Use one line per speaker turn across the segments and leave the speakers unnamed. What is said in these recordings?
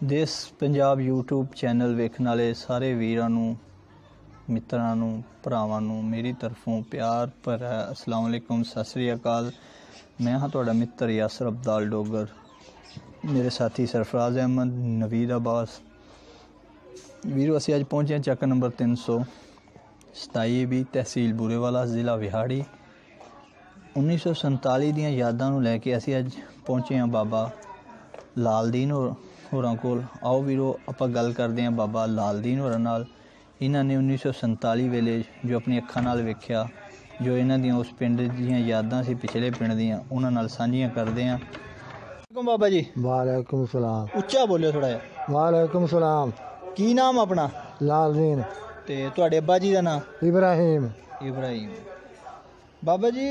ਦੇਸ਼ Punjab YouTube channel ਵੇਖਣ ਵਾਲੇ ਸਾਰੇ ਵੀਰਾਂ ਨੂੰ, ਮਿੱਤਰਾਂ ਨੂੰ, ਭਰਾਵਾਂ ਨੂੰ ਮੇਰੀ ਤਰਫੋਂ ਪਿਆਰ ਭਰਾ ਅਸਲਾਮ ਅਲੈਕੁਮ, ਸਤਿ ਸ੍ਰੀ ਅਕਾਲ। ਮੈਂ ਹਾਂ ਤੁਹਾਡਾ ਮਿੱਤਰ ਯਾਸਰ ਅਬਦਾਲ ਡੋਗਰ, ਮੇਰੇ ਸਾਥੀ ਸਰਫਰਾਜ਼ ਅਹਿਮਦ, ਨਵੀਦ ਅਬਾਸ। ਵੀਰੋ ਅਸੀਂ ਅੱਜ ਪਹੁੰਚੇ ਚੱਕ ਨੰਬਰ 327 ਤਹਿਸੀਲ ਬੂਰੇਵਾਲਾ, ਜ਼ਿਲ੍ਹਾ ਵਿਹਾੜੀ। 1947 ਦੀਆਂ ਯਾਦਾਂ ਨੂੰ ਲੈ ਕੇ ਅਸੀਂ ਅੱਜ ਪਹੁੰਚੇ ਹਾਂ ਬਾਬਾ ਲਾਲਦੀਨ ਹੋਰਾਂ ਕੋਲ। ਆਓ ਵੀਰੋ ਆਪਾਂ ਗੱਲ ਕਰਦੇ ਹਾਂ ਬਾਬਾ ਲਾਲਦੀਨ ਹੋਰਾਂ ਨਾਲ। ਇਹਨਾਂ ਨੇ 1947 ਵੇਲੇ ਜੋ ਆਪਣੀ ਅੱਖਾਂ ਨਾਲ ਵੇਖਿਆ, ਜੋ ਇਹਨਾਂ ਦੀਆਂ ਉਸ ਪਿੰਡ ਦੀਆਂ ਯਾਦਾਂ ਸੀ ਪਿਛਲੇ ਪਿੰਡ ਦੀਆਂ, ਉਹਨਾਂ ਨਾਲ ਸਾਂਝੀਆਂ ਕਰਦੇ ਹਾਂ। ਬਾਬਾ ਜੀ
ਵਾਲੇकुम सलाम।
ਉੱਚਾ ਬੋਲਿਓ ਥੋੜਾ ਜਿਹਾ।
वालेकुम सलाम।
ਕੀ ਨਾਮ ਆਪਣਾ?
लालदीन।
ਤੇ ਤੁਹਾਡੇ ਅੱਬਾ ਜੀ ਦਾ ਨਾਮ?
इब्राहिम।
ਇਬਰਾਹੀਮ। ਬਾਬਾ ਜੀ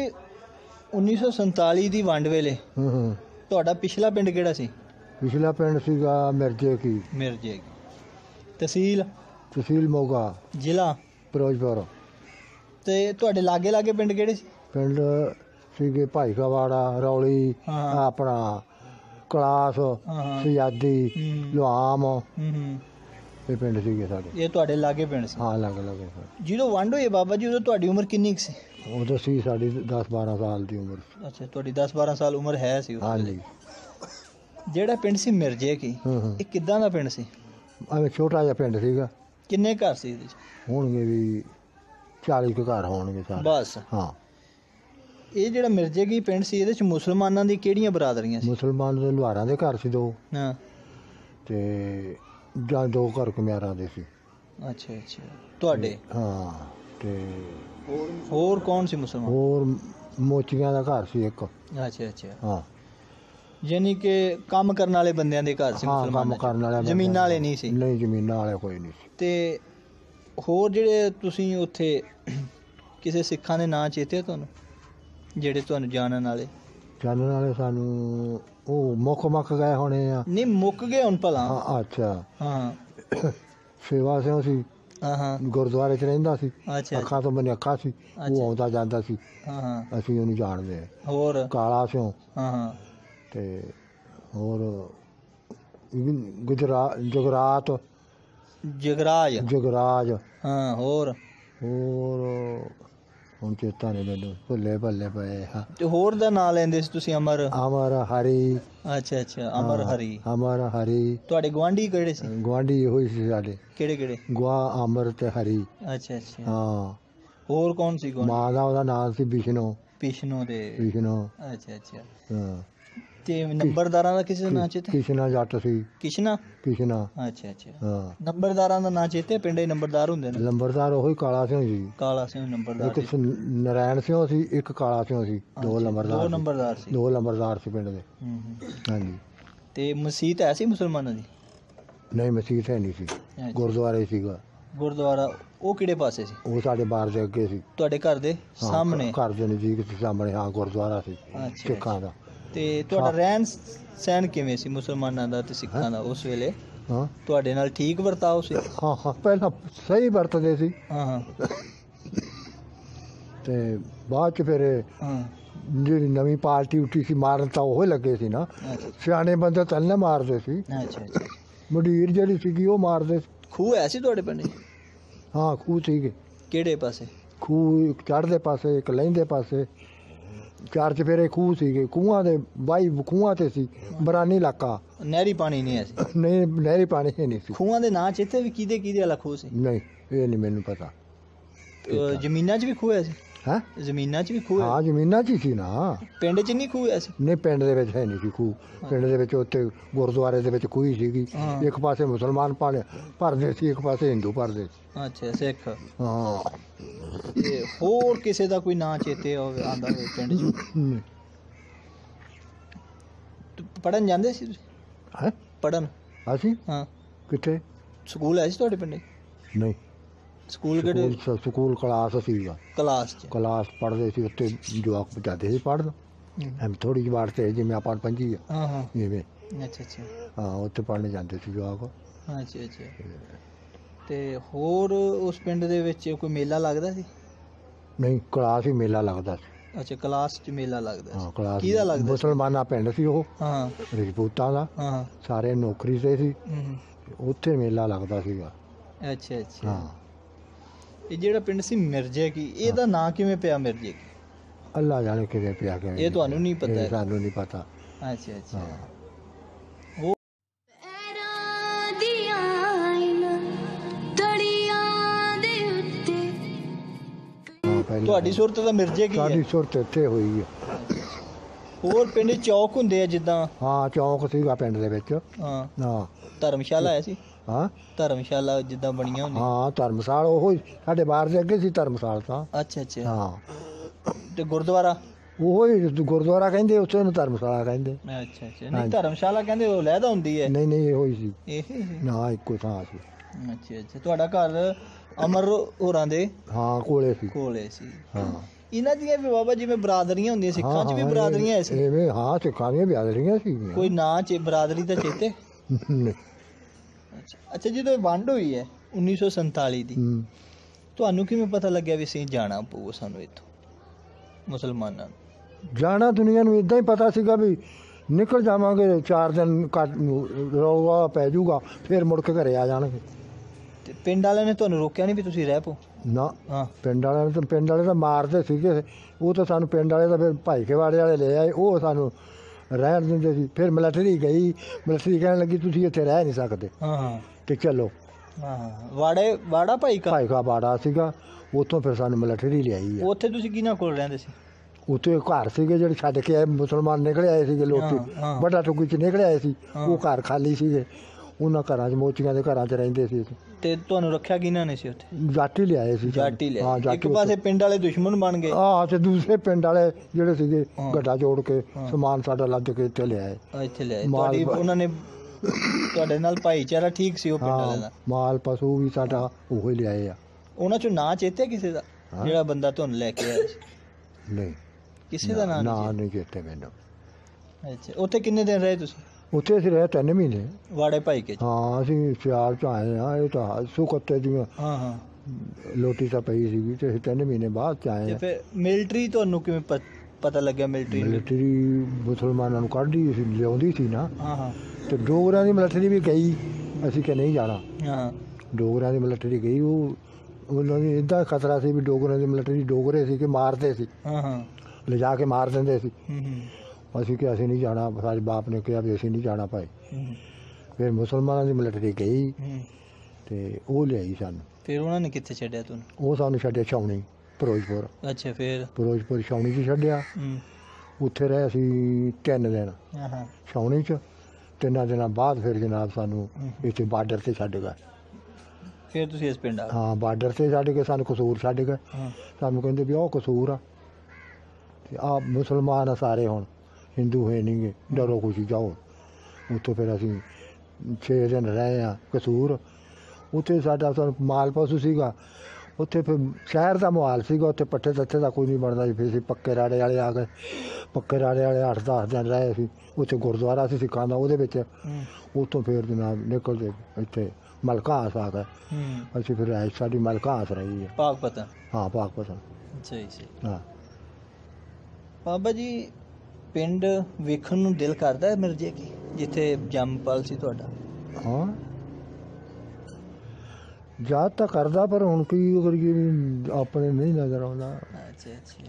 1947 ਦੀ ਵੰਡ ਵੇਲੇ ਤੁਹਾਡਾ ਪਿਛਲਾ ਪਿੰਡ ਕਿਹੜਾ ਸੀ?
पिछला पिंड सीगा मिर्जे की,
ਮਿਰਜੇ। ਤਹਿਸੀਲ?
तहसील मोगा,
ਜ਼ਿਲ੍ਹਾ?
फिरोजपुर।
ਤੇ ਤੁਹਾਡੇ ਲਾਗੇ ਲਾਗੇ ਪਿੰਡ ਕਿਹੜੇ ਸੀ?
पिंड सीगे भाई का वाड़ा, रौली,
हाँ।
अपना कलास,
हाँ।
सजादी, लुआम,
ਹੂੰ।
ये पिंड सीगे साडे।
ਇਹ ਤੁਹਾਡੇ ਲਾਗੇ ਪਿੰਡ ਸੀ।
हाँ लग लगे।
ਜਦੋਂ ਵੰਡ ਹੋਈ ਬਾਬਾ ਜੀ, ਉਦੋਂ ਤੁਹਾਡੀ ਉਮਰ ਕਿੰਨੀ ਕੁ ਸੀ?
उदो सी साड़ी 10-12 साल की उम्र।
ਅੱਛਾ, ਤੁਹਾਡੀ 10-12 ਸਾਲ ਉਮਰ ਹੈ ਸੀ ਉਸ
हाँ
ਵੇਲੇ।
जी।
ਜਿਹੜਾ ਪਿੰਡ ਸੀ ਮਿਰਜੇ ਕੀ, ਇਹ ਕਿੱਦਾਂ ਦਾ ਪਿੰਡ ਸੀ?
ਐਵੇਂ ਛੋਟਾ ਜਿਹਾ ਪਿੰਡ ਸੀਗਾ।
ਕਿੰਨੇ ਘਰ ਸੀ ਇਹਦੇ 'ਚ?
ਹੋਣਗੇ ਵੀ 40 ਕੁ ਘਰ ਹੋਣਗੇ ਸਾਰੇ।
ਬਸ।
ਹਾਂ।
ਇਹ ਜਿਹੜਾ ਮਿਰਜੇ ਕੀ ਪਿੰਡ ਸੀ, ਇਹਦੇ 'ਚ ਮੁਸਲਮਾਨਾਂ ਦੀ ਕਿਹੜੀਆਂ ਬਰਾਦਰੀਆਂ ਸੀ?
ਮੁਸਲਮਾਨ ਦੇ ਲੁਹਾਰਾਂ ਦੇ ਘਰ ਸੀ 2,
ਹਾਂ।
ਤੇ ਜਾਂ 2 ਘਰ ਕੁਮਿਆਰਾਂ ਦੇ ਸੀ।
ਅੱਛਾ ਅੱਛਾ। ਤੁਹਾਡੇ?
ਹਾਂ। ਤੇ
ਹੋਰ ਕੌਣ ਸੀ ਮੁਸਲਮਾਨ?
ਹੋਰ ਮੋਚੀਆਂ ਦਾ ਘਰ ਸੀ ਇੱਕ।
ਅੱਛਾ ਅੱਛਾ।
ਹਾਂ।
ਯਾਨੀ ਕਿ ਕੰਮ ਕਰਨ ਵਾਲੇ ਬੰਦਿਆਂ ਦੇ ਘਰ ਸੀ
ਹਾਂ,
ਮੁਸਲਮਾਨਾਂ
ਕੰਮ
ਚ?
ਕਰਨ ਵਾਲੇ
ਜ਼ਮੀਨਾਂ ਵਾਲੇ ਨਹੀਂ ਸੀ?
ਨਹੀਂ, ਜ਼ਮੀਨਾਂ ਵਾਲੇ ਕੋਈ ਨਹੀਂ ਸੀ।
ਤੇ ਹੋਰ ਜਿਹੜੇ ਤੁਸੀਂ ਉੱਥੇ ਕਿਸੇ ਸਿੱਖਾਂ ਦੇ ਨਾਂ ਚੇਤੇ ਆ ਤੁਹਾਨੂੰ, ਜਿਹੜੇ ਤੁਹਾਨੂੰ ਜਾਣਨ ਵਾਲੇ?
ਜਾਣਨ ਵਾਲੇ ਸਾਨੂੰ ਉਹ ਮੁੱਕ ਗਏ ਹੋਣੇ ਆ।
ਨਹੀਂ, ਮੁੱਕ ਗਏ ਹੁਣ ਭਲਾ?
ਹਾਂ। ਅੱਛਾ।
ਹਾਂ
ਸੇਵਾ ਸਿੰਘ ਸੀ,
ਹਾਂ ਹਾਂ।
ਗੁਰਦੁਆਰੇ 'ਚ ਰਹਿੰਦਾ ਸੀ।
ਅੱਛਾ
ਅੱਖਾਂ ਤੋਂ ਮੈਨੂੰ ਅੱਖਾਂ ਸੀ, ਉਹ
ਅੱਛਾ।
ਆਉਂਦਾ ਜਾਂਦਾ ਸੀ,
ਹਾਂ ਹਾਂ।
ਅਸੀਂ ਉਹਨੂੰ ਜਾਣਦੇ ਹਾਂ।
ਹੋਰ?
ਕਾਲਾ ਸਿੰਘ।
ਹਾਂ ਹਾਂ।
ਤੇ ਹੋਰ ਜਗਰਾਜ।
ਜਗਰਾਜ? ਹਾਂ। ਹੋਰ
ਹੁਣ ਚੇਤਾ ਨਹੀਂ ਮੈਨੂੰ, ਭੁੱਲੇ ਪਏ। ਹਾਂ।
ਤੇ ਹੋਰ ਦਾ ਨਾਂ ਲੈਂਦੇ ਸੀ ਤੁਸੀਂ? ਅਮਰ
ਹਰੀ।
ਅੱਛਾ ਅੱਛਾ। ਅਮਰ ਹਰੀ।
ਹਰੀ।
ਤੁਹਾਡੇ ਗੁਆਂਢੀ ਕਿਹੜੇ ਸੀ?
ਗੁਆਂਢੀ ਇਹੋ ਹੀ ਸੀ ਸਾਡੇ।
ਕਿਹੜੇ ਕਿਹੜੇ?
ਅਮਰ ਤੇ ਹਰੀ।
ਅੱਛਾ ਅੱਛਾ।
ਹਾਂ।
ਹੋਰ ਕੌਣ ਸੀ ਗੁਆਂਢੀ?
ਮਾਂ ਦਾ ਉਹਦਾ ਨਾਮ ਸੀ ਵਿਸ਼ਨੂੰ।
ਵਿਸ਼ਨੂੰ ਦੇ? ਅੱਛਾ ਅੱਛਾ।
ਹਾਂ।
ਤੇ ਨੰਬਰਦਾਰਾਂ ਦਾ ਕਿਸੇ ਦਾ ਨਾਂ ਚੇਤੇ?
ਕਿਸ਼ਨਾ ਜੱਟ ਸੀ।
ਕਿਸ਼ਨਾ? ਅੱਛਾ ਅੱਛਾ।
ਹਾਂ।
ਨੰਬਰਦਾਰਾਂ ਦਾ ਨਾਂ ਚੇਤੇ? ਪਿੰਡ ਦੇ ਨੰਬਰਦਾਰ ਹੁੰਦੇ ਨੇ?
ਨੰਬਰਦਾਰ ਉਹੀ ਕਾਲਾ ਸਿੰਘ ਸੀ।
ਕਾਲਾ ਸਿੰਘ ਨੰਬਰਦਾਰ
ਇੱਕ
ਸੀ?
ਨਰਾਇਣ ਸਿੰਘ ਸੀ, ਇੱਕ ਕਾਲਾ ਸਿੰਘ ਸੀ। 2 ਨੰਬਰਦਾਰ
ਸੀ।
2 ਨੰਬਰਦਾਰ ਸੀ ਪਿੰਡ ਦੇ। ਹਾਂਜੀ।
ਤੇ ਮਸੀਤ ਹੈ ਸੀ ਮੁਸਲਮਾਨਾਂ ਦੀ?
ਨਹੀਂ, ਮਸੀਤ ਹੈ ਨਹੀਂ ਸੀ, ਗੁਰਦੁਆਰੇ ਸੀਗਾ।
ਗੁਰਦੁਆਰਾ ਉਹ ਕਿਹੜੇ ਪਾਸੇ ਸੀ?
ਉਹ ਸਾਡੇ ਬਾਹਰ ਦੇ ਅੱਗੇ ਸੀ।
ਤੁਹਾਡੇ ਘਰ ਦੇ ਸਾਹਮਣੇ?
ਘਰ ਦੇ ਨਜ਼ਦੀਕ ਸੀ, ਸਾਹਮਣੇ। ਹਾਂ, ਗੁਰਦੁਆਰਾ ਸੀ ਸਿੱਖਾਂ ਦਾ। ਤੇ
ਤੁਹਾਡਾ ਰਹਿਣ ਸਹਿਣ ਕਿਵੇਂ ਸੀ ਮੁਸਲਮਾਨਾਂ ਦਾ ਤੇ ਸਿੱਖਾਂ ਦਾ ਉਸ ਵੇਲੇ?
ਹਾਂ।
ਤੁਹਾਡੇ ਨਾਲ ਠੀਕ ਵਰਤਾਓ ਸੀ?
ਹਾਂ, ਪਹਿਲਾਂ ਸਹੀ ਵਰਤਦੇ ਸੀ।
ਹਾਂ।
ਤੇ ਬਾਅਦ 'ਚ ਫਿਰ ਜਿਹੜੀ ਨਵੀਂ ਪਾਰਟੀ ਉੱਠੀ ਸੀ, ਮਾਰਨ ਤਾਂ ਉਹ ਲੱਗੇ ਸੀ ਨਾ। ਸਿਆਣੇ ਬੰਦੇ ਤਾਂ ਨਾ ਮਾਰਦੇ ਸੀ।
ਅੱਛਾ ਅੱਛਾ।
ਮੰਡੀਰ ਜਿਹੜੀ ਸੀਗੀ ਉਹ ਮਾਰਦੇ ਸੀ।
ਖੂਹ ਹੈ ਸੀ ਤੁਹਾਡੇ ਪਿੰਡ?
ਹਾਂ, ਖੂਹ ਸੀਗੇ।
ਕਿਹੜੇ ਪਾਸੇ?
ਖੂਹ ਇੱਕ ਚੜ੍ਹਦੇ ਪਾਸੇ, ਇੱਕ ਲਹਿੰਦੇ ਪਾਸੇ। 4 ਚੁਫੇਰੇ ਖੂਹ ਸੀਗੇ। ਖੂਹਾਂ ਦੇ ਬਾਈ ਖੂਹਾਂ 'ਤੇ ਸੀ, ਬਰਾਨੀ ਇਲਾਕਾ।
ਨਹਿਰੀ ਪਾਣੀ ਨਹੀਂ ਹੈ ਸੀ?
ਨਹੀਂ, ਨਹਿਰੀ ਪਾਣੀ ਹੀ ਨਹੀਂ ਸੀ।
ਖੂਹਾਂ ਦੇ ਨਾਂ ਚੇਤੇ ਵੀ ਕਿਹਦੇ ਵਾਲਾ ਖੂਹ ਸੀ?
ਨਹੀਂ, ਇਹ ਨਹੀਂ ਮੈਨੂੰ ਪਤਾ।
ਜ਼ਮੀਨਾਂ 'ਚ ਵੀ ਖੂਹ ਹੈ ਸੀ?
ਹੈਂ?
ਜ਼ਮੀਨਾਂ 'ਚ ਵੀ ਖੂਹ ਹੈ?
ਹਾਂ, ਜ਼ਮੀਨਾਂ 'ਚ ਹੀ ਸੀ ਨਾ।
ਪਿੰਡ 'ਚ ਨਹੀਂ ਖੂਹ ਹੈ ਸੀ?
ਨਹੀਂ, ਪਿੰਡ ਦੇ ਵਿੱਚ ਹੈ ਨਹੀਂ ਸੀ ਖੂਹ। ਪਿੰਡ ਦੇ ਵਿੱਚ ਉੱਥੇ ਗੁਰਦੁਆਰੇ ਦੇ ਵਿੱਚ ਖੂਹ ਹੀ ਸੀਗੀ। ਇੱਕ ਪਾਸੇ ਮੁਸਲਮਾਨ ਭਰਦੇ ਸੀ, ਇੱਕ ਪਾਸੇ ਹਿੰਦੂ ਭਰਦੇ ਸੀ।
ਅੱਛਾ, ਸਿੱਖ।
ਹਾਂ।
ਤੇ ਹੋਰ ਕਿਸੇ ਦਾ ਕੋਈ ਨਾਂ ਚੇਤੇ ਆਉਂਦਾ ਹੋਵੇ ਪਿੰਡ 'ਚ? ਪੜ੍ਹਨ ਜਾਂਦੇ ਸੀ ਤੁਸੀਂ?
ਹੈ?
ਪੜ੍ਹਨ?
ਅਸੀਂ?
ਹਾਂ।
ਕਿੱਥੇ?
ਸਕੂਲ ਹੈ ਸੀ ਤੁਹਾਡੇ ਪਿੰਡ?
ਨਹੀਂ।
ਸਕੂਲ ਕਿਹੜੇ?
ਸਕੂਲ ਕਲਾਸ ਸੀਗਾ।
ਕਲਾਸ 'ਚ?
ਕਲਾਸ ਪੜ੍ਹਦੇ ਸੀ, ਉੱਥੇ ਜਵਾਕ ਪਹੁੰਚਾਦੇ ਸੀ ਪੜ੍ਹਨ। ਐਵੇਂ ਥੋੜ੍ਹੀ ਜਿਹੀ ਵਾਰ ਤੇ ਜਿਵੇਂ ਆਪਾਂ ਪੰਜੀ ਆ।
ਹਾਂ ਹਾਂ।
ਜਿਵੇਂ।
ਅੱਛਾ ਅੱਛਾ।
ਹਾਂ, ਉੱਥੇ ਪੜ੍ਹਨ ਜਾਂਦੇ ਸੀ ਜਵਾਕ।
ਅੱਛਾ ਅੱਛਾ। ਤੇ ਹੋਰ ਉਸ ਪਿੰਡ ਦੇ ਵਿੱਚ ਕੋਈ ਮੇਲਾ ਲੱਗਦਾ ਸੀ?
ਨਹੀਂ, ਕਲਾਸ ਹੀ ਮੇਲਾ ਲੱਗਦਾ ਸੀ।
ਅੱਛਾ ਕਲਾਸ ਚ ਮੇਲਾ ਲੱਗਦਾ
ਹਾਂ
ਸੀ
ਕਲਾਸ
ਕਿਹਦਾ ਲੱਗਦਾ ਸੀ?
ਮੁਸਲਮਾਨਾਂ ਪਿੰਡ ਸੀ ਉਹ,
ਹਾਂ
ਰਜਪੂਤਾਂ ਦਾ,
ਹਾਂ
ਸਾਰੇ ਨੌਕਰੀ ਤੇ ਸੀ,
ਹੂੰ
ਉੱਥੇ ਮੇਲਾ ਲੱਗਦਾ ਸੀਗਾ।
ਅੱਛਾ ਅੱਛਾ
ਹਾਂ
ਇਹ ਜਿਹੜਾ ਪਿੰਡ ਸੀ ਮਿਰਜੇ ਕੀ ਇਹਦਾ ਨਾਂ ਕਿਵੇਂ ਪਿਆ ਮਿਰਜੇ ਕੀ?
ਅੱਲਾ ਜਾਣੇ ਕਿਵੇਂ ਪਿਆ ਕਿਵੇਂ
ਇਹ ਤੁਹਾਨੂੰ ਨਹੀਂ ਪਤਾ
ਇਹ
ਹੈਗਾ?
ਸਾਨੂੰ ਨਹੀਂ ਪਤਾ।
ਅੱਛਾ ਅੱਛਾ
ਹਾਂ
ਉਹ
ਪੈਰਾਂ ਦੀਆਂ ਆਈਨਾਂ ਤਲੀਆਂ ਦੇ ਉੱਤੇ
ਹਾਂ ਪਹਿਲਾਂ
ਤੁਹਾਡੀ ਸੁਰਤ ਤਾਂ ਮਿਰਜੇ ਕੀ
ਸਾਡੀ
ਹੈ?
ਸੁਰਤ ਇੱਥੇ ਹੋਈ ਹੈ।
ਹੋਰ ਪਿੰਡ 'ਚ ਚੌਕ ਹੁੰਦੇ ਆ ਜਿੱਦਾਂ
ਹਾਂ ਚੌਂਕ ਸੀਗਾ ਪਿੰਡ ਦੇ ਵਿੱਚ।
ਹਾਂ
ਹਾਂ
ਧਰਮਸ਼ਾਲਾ ਹੈ ਸੀ
ਹਾਂ
ਧਰਮਸ਼ਾਲਾ ਜਿੱਦਾਂ ਬਣੀਆਂ ਹੁੰਦੀਆਂ
ਹਾਂ ਧਰਮਸਾਲ ਉਹ ਹੀ ਸਾਡੇ ਬਾਹਰ ਦੇ ਅੱਗੇ ਸੀ ਧਰਮਸਾਲ ਤਾਂ।
ਅੱਛਾ ਅੱਛਾ
ਹਾਂ
ਤੇ ਗੁਰਦੁਆਰਾ
ਉਹ ਹੀ ਗੁਰਦੁਆਰਾ ਕਹਿੰਦੇ, ਉੱਥੇ ਨੂੰ ਧਰਮਸ਼ਾਲਾ ਕਹਿੰਦੇ।
ਅੱਛਾ ਅੱਛਾ ਨਹੀਂ ਧਰਮਸ਼ਾਲਾ ਕਹਿੰਦੇ ਉਹ ਲਹਿਦਾ ਹੁੰਦੀ ਹੈ
ਨਹੀਂ ਨਹੀਂ ਇਹੋ ਹੀ ਸੀ,
ਇਹ ਸੀ
ਨਾ ਇੱਕੋ ਥਾਂ ਸੀ।
ਅੱਛਾ ਅੱਛਾ ਤੁਹਾਡਾ ਘਰ ਅਮਰ ਹੋਰਾਂ ਦੇ
ਹਾਂ ਕੋਲੇ ਸੀ।
ਕੋਲੇ ਸੀ
ਹਾਂ
ਇਹਨਾਂ ਦੀਆਂ ਵੀ ਬਾਬਾ ਜਿਵੇਂ ਬਰਾਦਰੀਆਂ ਹੁੰਦੀਆਂ ਸਿੱਖਾਂ 'ਚ ਵੀ ਬਰਾਦਰੀਆਂ ਐ ਸੀ
ਐਵੇਂ ਹਾਂ ਸਿੱਖਾਂ ਦੀਆਂ ਬਿਆਦਰੀਆਂ ਸੀ।
ਕੋਈ ਨਾਂ 'ਚ ਬਰਾਦਰੀ ਦਾ ਚੇਤੇ? ਅੱਛਾ ਅੱਛਾ ਜਦੋਂ ਇਹ ਵੰਡ ਹੋਈ ਹੈ 1947 ਦੀ ਤੁਹਾਨੂੰ ਕਿਵੇਂ ਪਤਾ ਲੱਗਿਆ ਵੀ ਅਸੀਂ ਜਾਣਾ ਪਊ ਸਾਨੂੰ ਇੱਥੋਂ ਮੁਸਲਮਾਨਾਂ ਨੂੰ?
ਜਾਣਾ ਦੁਨੀਆ ਨੂੰ ਇਦਾਂ ਹੀ ਪਤਾ ਸੀਗਾ ਵੀ ਨਿਕਲ ਜਾਵਾਂਗੇ 4 ਦਿਨ ਰੋਗਾ ਪੈ ਜਾਊਗਾ, ਫਿਰ ਮੁੜ ਕੇ ਘਰੇ ਆ ਜਾਣਗੇ।
ਤੇ ਪਿੰਡ ਵਾਲਿਆਂ ਨੇ ਤੁਹਾਨੂੰ ਰੋਕਿਆ ਨਹੀਂ ਵੀ ਤੁਸੀਂ ਰਹਿ ਪਓ?
ਨਾ
ਹਾਂ
ਪਿੰਡ ਵਾਲੇ ਤਾਂ ਮਾਰਦੇ ਸੀਗੇ, ਉਹ ਤਾਂ ਸਾਨੂੰ ਪਿੰਡ ਵਾਲੇ ਤਾਂ ਫਿਰ ਭਾਈ ਖੇਵਾੜੇ ਵਾਲੇ ਲੈ ਆਏ, ਉਹ ਸਾਨੂੰ ਰਹਿਣ ਦਿੰਦੇ ਸੀ। ਫਿਰ ਮਿਲਟਰੀ ਗਈ, ਮਿਲਟਰੀ ਕਹਿਣ ਲੱਗੀ ਤੁਸੀਂ ਇੱਥੇ ਰਹਿ ਨਹੀਂ ਸਕਦੇ
ਹਾਂ ਹਾਂ
ਤੇ ਚਲੋ।
ਹਾਂ ਵਾੜਾ ਭਾਈ ਕਾ
ਭਾਈ ਕਾ ਬਾੜਾ ਸੀਗਾ, ਉੱਥੋਂ ਫਿਰ ਸਾਨੂੰ ਮਿਲਟਰੀ ਲਿਆਈ ਆ।
ਉੱਥੇ ਤੁਸੀਂ ਕਿਹਨਾਂ ਕੋਲ ਰਹਿੰਦੇ ਸੀ?
ਉੱਥੇ ਘਰ ਸੀਗੇ ਜਿਹੜੇ ਛੱਡ ਕੇ ਆਏ ਮੁਸਲਮਾਨ ਨਿਕਲੇ ਆਏ ਸੀਗੇ, ਲੋਕੀ
ਹਾਂ, ਹਾਂ।
ਵੱਡਾ ਟੁੱਕੀ ਚ ਨਿਕਲੇ ਆਏ ਸੀ,
ਹਾਂ।
ਉਹ ਘਰ ਖਾਲੀ ਸੀਗੇ, ਉਹਨਾਂ ਘਰਾਂ 'ਚ ਮੋਚੀਆਂ ਦੇ ਘਰਾਂ 'ਚ ਰਹਿੰਦੇ ਸੀ।
ਤੇ ਤੁਹਾਨੂੰ ਰੱਖਿਆ ਕਿਹਨਾਂ ਨੇ ਸੀ ਉੱਥੇ?
ਜਾਟੀ ਲਿਆਏ ਸੀ ਸਾਨੂੰ।
ਜਾਟੀ
ਹਾਂ
ਲਿਆ ਇੱਕ
ਜਾਟੀ
ਪਾਸੇ ਪਿੰਡ ਵਾਲੇ ਦੁਸ਼ਮਣ ਬਣ ਗਏ
ਆਹ ਤੇ ਦੂਸਰੇ ਪਿੰਡ ਵਾਲੇ ਜਿਹੜੇ ਸੀਗੇ
ਹਾਂ।
ਗੱਡਾ ਜੋੜ ਕੇ
ਹਾਂ।
ਸਮਾਨ ਸਾਡਾ ਲੱਦ ਕੇ ਇੱਥੇ ਲਿਆਏ।
ਇੱਥੇ ਲਿਆਏ
ਮਾਲ
ਤੁਹਾਡੀ ਉਹਨਾਂ ਨੇ ਤੁਹਾਡੇ ਨਾਲ ਭਾਈਚਾਰਾ ਠੀਕ ਸੀ ਉਹ ਪਿੰਡ ਵਾਲਿਆਂ
ਹਾਂ
ਦਾ?
ਮਾਲ ਪਸ਼ੂ ਵੀ ਸਾਡਾ ਉਹ ਹੀ ਲਿਆਏ ਆ।
ਉਹਨਾਂ ਚੋਂ ਨਾਂ ਚੇਤੇ ਕਿਸੇ ਦਾ
ਹਾਂ।
ਜਿਹੜਾ ਬੰਦਾ ਤੁਹਾਨੂੰ ਲੈ ਕੇ ਆਇਆ ਸੀ?
ਨਹੀਂ
ਕਿਸੇ ਦਾ ਨਾਂ
ਨਾ
ਨਹੀਂ
ਨਹੀਂ ਚੇਤੇ ਮੈਨੂੰ।
ਅੱਛਾ ਉੱਥੇ ਕਿੰਨੇ ਦਿਨ ਰਹੇ ਤੁਸੀਂ?
ਉੱਥੇ ਅਸੀਂ ਰਹੇ 3 ਮਹੀਨੇ।
ਵਾੜੇ ਭਾਈ ਕੇ 'ਚ?
ਹਾਂ ਅਸੀਂ ਸਿਆਲ ਚ ਆਏ ਆ, ਇਹ ਤਾਂ ਸੁਕੱਤੇ ਦੀਆਂ
ਹਾਂ ਹਾਂ
ਲੋਟੀ ਤਾਂ ਪਈ ਸੀਗੀ ਤੇ ਅਸੀਂ 3 ਮਹੀਨੇ ਬਾਅਦ ਚ ਆਏ
ਤੇ
ਆ।
ਫਿਰ ਮਿਲਟਰੀ ਤੁਹਾਨੂੰ ਕਿਵੇਂ ਪਤਾ ਲੱਗਿਆ ਮਿਲਟਰੀ ਨੂੰ?
ਮਿਲਟਰੀ ਮੁਸਲਮਾਨਾਂ ਨੂੰ ਕੱਢਦੀ ਸੀ, ਲਿਆਉਂਦੀ ਸੀ ਨਾ,
ਹਾਂ ਹਾਂ
ਤੇ ਡੋਗਰਾਂ ਦੀ ਮਿਲਟਰੀ ਵੀ ਗਈ, ਅਸੀਂ ਕਿ ਨਹੀਂ ਜਾਣਾ।
ਹਾਂ
ਡੋਗਰਾਂ ਦੀ ਮਿਲਟਰੀ ਗਈ, ਉਹਨਾਂ ਦੀ ਇੱਦਾਂ ਖਤਰਾ ਸੀ ਵੀ ਡੋਗਰਾਂ ਦੀ ਮਿਲਟਰੀ ਡੋਗਰੇ ਸੀ ਕਿ ਮਾਰਦੇ ਸੀ,
ਹਾਂ ਹਾਂ
ਲਿਜਾ ਕੇ ਮਾਰ ਦਿੰਦੇ ਸੀ।
ਹੂੰ
ਅਸੀਂ ਕਿ ਅਸੀਂ ਨਹੀਂ ਜਾਣਾ, ਸਾਡੇ ਬਾਪ ਨੇ ਕਿਹਾ ਵੀ ਅਸੀਂ ਨਹੀਂ ਜਾਣਾ ਭਾਈ।
ਹੂੰ
ਫਿਰ ਮੁਸਲਮਾਨਾਂ ਦੀ ਮਿਲਟਰੀ ਗਈ
ਹੂੰ
ਤੇ ਉਹ ਲਿਆਈ ਸਾਨੂੰ।
ਫਿਰ ਉਹਨਾਂ ਨੇ ਕਿੱਥੇ ਛੱਡਿਆ ਤੁਹਾਨੂੰ?
ਉਹ ਸਾਨੂੰ ਛੱਡਿਆ ਛਾਉਣੀ ਫਿਰੋਜ਼ਪੁਰ,
ਅੱਛਾ ਫਿਰ
ਫਿਰੋਜ਼ਪੁਰ ਛਾਉਣੀ 'ਚ ਛੱਡਿਆ।
ਹੂੰ
ਉੱਥੇ ਰਹੇ ਅਸੀਂ 3 ਦਿਨ
ਹਾਂ ਹਾਂ
ਛਾਉਣੀ 'ਚ। 3 ਦਿਨਾਂ ਬਾਅਦ ਫਿਰ ਜਨਾਬ ਸਾਨੂੰ ਇੱਥੇ ਬਾਰਡਰ ਤੇ ਛੱਡ ਗਏ।
ਫਿਰ ਤੁਸੀਂ ਇਸ ਪਿੰਡ ਆ ਗਏ?
ਹਾਂ ਬਾਰਡਰ ਤੇ ਛੱਡ ਕੇ ਸਾਨੂੰ ਕਸੂਰ ਛੱਡ ਗਏ।
ਹਾਂ
ਸਾਨੂੰ ਕਹਿੰਦੇ ਵੀ ਉਹ ਕਸੂਰ ਆ ਤੇ ਆ ਮੁਸਲਮਾਨ ਆ ਸਾਰੇ, ਹੁਣ ਹਿੰਦੂ ਹੈ ਨਹੀਂਗੇ, ਡਰੋ ਖੁਸ਼ੀ ਜਾਓ। ਉੱਥੋਂ ਫਿਰ ਅਸੀਂ 6 ਦਿਨ ਰਹੇ ਆ ਕਸੂਰ। ਉੱਥੇ ਸਾਡਾ ਸਾਨੂੰ ਮਾਲ ਪਸ਼ੂ ਸੀਗਾ, ਉੱਥੇ ਫਿਰ ਸ਼ਹਿਰ ਦਾ ਮਾਹੌਲ ਸੀਗਾ, ਉੱਥੇ ਪੱਠੇ ਦੱਥੇ ਦਾ ਕੋਈ ਨਹੀਂ ਬਣਦਾ ਸੀ। ਫਿਰ ਅਸੀਂ ਪੱਕੇ ਰਾੜੇ ਵਾਲੇ ਆ ਗਏ, ਪੱਕੇ ਰਾੜੇ ਵਾਲੇ 8-10 ਦਿਨ ਰਹੇ ਸੀ ਉੱਥੇ। ਗੁਰਦੁਆਰਾ ਸੀ ਸਿੱਖਾਂ ਦਾ ਉਹਦੇ ਵਿੱਚ।
ਹੂੰ
ਉੱਥੋਂ ਫਿਰ ਜਨਾਬ ਨਿਕਲਦੇ ਇੱਥੇ ਮਲਕਾਸ ਆ ਗਏ।
ਹੂੰ
ਅਸੀਂ ਫਿਰ ਸਾਡੀ ਮਲਕਾਸ ਰਹੀ ਹੈ।
ਪਾਕ ਪਤਾ?
ਹਾਂ ਪਾਕ ਪਤਨ।
ਸਹੀ ਸਹੀ।
ਹਾਂ
ਬਾਬਾ ਜੀ ਪਿੰਡ ਵੇਖਣ ਨੂੰ ਦਿਲ ਕਰਦਾ ਹੈ ਮਿਰਜੇ ਕੀ, ਜਿੱਥੇ ਜੰਮਪਲ ਸੀ ਤੁਹਾਡਾ?
ਹਾਂ ਯਾਦ ਤਾਂ ਕਰਦਾ, ਪਰ ਹੁਣ ਕੀ ਕਰੀਏ ਵੀ ਆਪਣੇ ਨਹੀਂ ਨਜ਼ਰ ਆਉਂਦਾ।
ਅੱਛਾ ਅੱਛਾ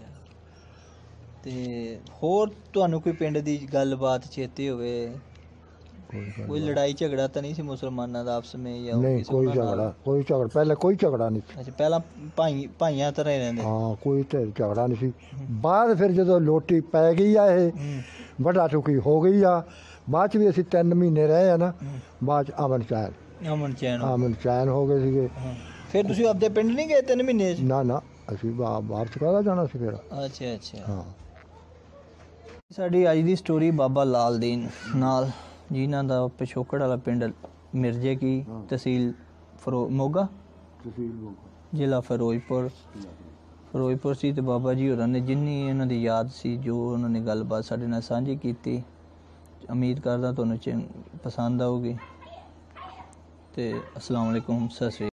ਤੇ ਹੋਰ ਤੁਹਾਨੂੰ ਕੋਈ ਪਿੰਡ ਦੀ ਗੱਲਬਾਤ ਚੇਤੇ ਹੋਵੇ? ਕੋਈ ਲੜਾਈ ਝਗੜਾ ਤਾਂ ਨਹੀਂ ਸੀ ਮੁਸਲਮਾਨਾਂ ਦਾ ਆਪਸ ਵਿੱਚ ਜਾਂ
ਨਹੀਂ
ਕਿਸੇ
ਕੋਈ
ਉਹਨਾਂ ਨਾਲ?
ਝਗੜਾ ਪਹਿਲਾਂ ਕੋਈ ਝਗੜਾ ਨਹੀਂ ਸੀ।
ਅੱਛਾ ਪਹਿਲਾਂ ਭਾਈਆਂ ਤਰ੍ਹਾਂ ਹੀ ਰਹਿੰਦੇ?
ਹਾਂ ਕੋਈ ਤੇ ਝਗੜਾ ਨਹੀਂ ਸੀ। ਬਾਅਦ ਫਿਰ ਜਦੋਂ ਲੋਟੀ ਪੈ ਗਈ ਆ, ਇਹ
ਹੂੰ
ਵੱਡਾ ਟੁਕੀ ਹੋ ਗਈ ਆ, ਬਾਅਦ ਚ ਵੀ ਅਸੀਂ 3 ਮਹੀਨੇ ਰਹੇ ਆ ਨਾ, ਬਾਅਦ ਚ ਅਮਨ ਚੈਨ ਹੋ ਗਏ ਸੀਗੇ।
ਹਾਂ ਫਿਰ ਤੁਸੀਂ ਆਪਦੇ ਪਿੰਡ ਨਹੀਂ ਗਏ 3 ਮਹੀਨੇ 'ਚ?
ਨਾ ਨਾ ਅਸੀਂ ਵਾਪਸ ਕਾਹਦਾ ਜਾਣਾ ਸੀ ਫਿਰ।
ਅੱਛਾ ਅੱਛਾ
ਹਾਂ
ਸਾਡੀ ਅੱਜ ਦੀ ਸਟੋਰੀ ਬਾਬਾ ਲਾਲ ਦੀਨ ਨਾਲ, ਜਿਨ੍ਹਾਂ ਦਾ ਪਿਛੋਕੜ ਵਾਲਾ ਪਿੰਡ ਮਿਰਜੇ ਕੀ, ਤਹਿਸੀਲ ਮੋਗਾ, ਜ਼ਿਲ੍ਹਾ ਫਿਰੋਜ਼ਪੁਰ ਸੀ। ਤੇ ਬਾਬਾ ਜੀ ਹੋਰਾਂ ਨੇ ਜਿੰਨੀ ਇਹਨਾਂ ਦੀ ਯਾਦ ਸੀ, ਜੋ ਉਹਨਾਂ ਨੇ ਗੱਲਬਾਤ ਸਾਡੇ ਨਾਲ ਸਾਂਝੀ ਕੀਤੀ, ਉਮੀਦ ਕਰਦਾ ਤੁਹਾਨੂੰ ਪਸੰਦ ਆਊਗੀ। ਤੇ ਅਸਲਾਮ ਵਾਲੇਕੁਮ, ਸਤਿ ਸ਼੍ਰੀ ਅਕਾਲ।